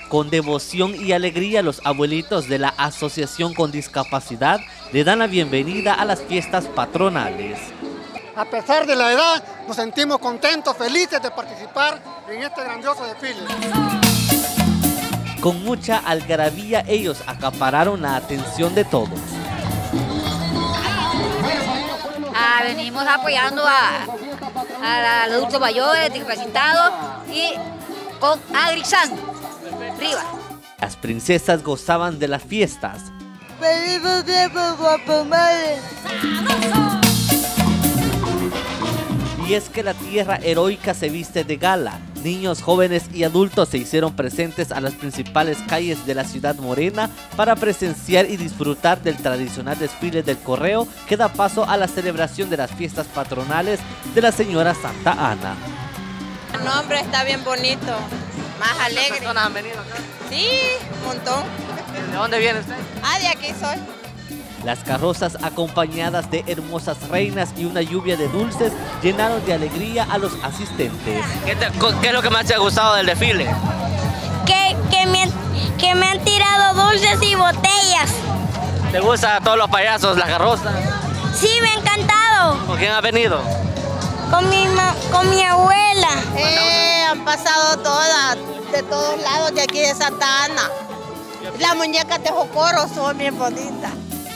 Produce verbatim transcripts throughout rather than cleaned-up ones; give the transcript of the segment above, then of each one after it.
Con devoción y alegría, los abuelitos de la Asociación con Discapacidad le dan la bienvenida a las fiestas patronales. A pesar de la edad, nos sentimos contentos, felices de participar en este grandioso desfile. Con mucha algarabía, ellos acapararon la atención de todos. Ah, venimos apoyando a, a, a los adultos mayores, discapacitados y con Agrisan, arriba. Las princesas gozaban de las fiestas. ¡Feliz tiempo, guapo madre! Y es que la tierra heroica se viste de gala. Niños, jóvenes y adultos se hicieron presentes a las principales calles de la ciudad morena para presenciar y disfrutar del tradicional desfile del correo que da paso a la celebración de las fiestas patronales de la señora Santa Ana. El nombre está bien bonito, más alegre. ¿Cuántas personas han venido acá? Sí, un montón. ¿De dónde viene usted? Ah, de aquí soy. Las carrozas acompañadas de hermosas reinas y una lluvia de dulces llenaron de alegría a los asistentes. ¿Qué, te, qué es lo que más te ha gustado del desfile? Que, que, me, que me han tirado dulces y botellas. ¿Te gustan todos los payasos, las carrozas? Sí, me ha encantado. ¿Con quién has venido? Con mi, con mi abuela. Eh, han pasado todas, de todos lados de aquí de Santa Ana. Las muñecas de Jocoro son bien bonitas.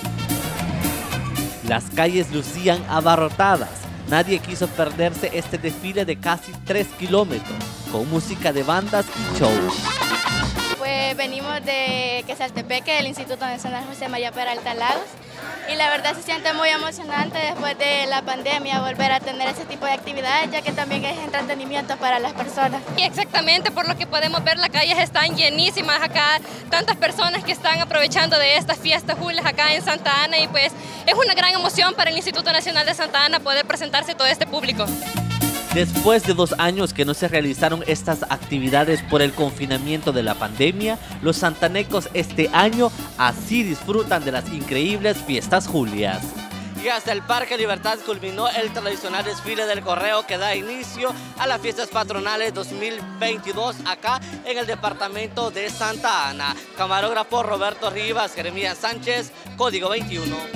Las calles lucían abarrotadas. Nadie quiso perderse este desfile de casi tres kilómetros, con música de bandas y shows. Pues venimos de Quesaltepeque, del Instituto Nacional José María Peralta Lagos, y la verdad se siente muy emocionante después de la pandemia volver a tener ese tipo de actividades, ya que también es entretenimiento para las personas. Y exactamente, por lo que podemos ver, las calles están llenísimas acá, tantas personas que están aprovechando de estas fiestas julias acá en Santa Ana, y pues es una gran emoción para el Instituto Nacional de Santa Ana poder presentarse todo este público. Después de dos años que no se realizaron estas actividades por el confinamiento de la pandemia, los santanecos este año así disfrutan de las increíbles fiestas julias. Y hasta el Parque Libertad culminó el tradicional desfile del correo que da inicio a las fiestas patronales dos mil veintidós acá en el departamento de Santa Ana. Camarógrafo Roberto Rivas, Jeremías Sánchez, Código veintiuno.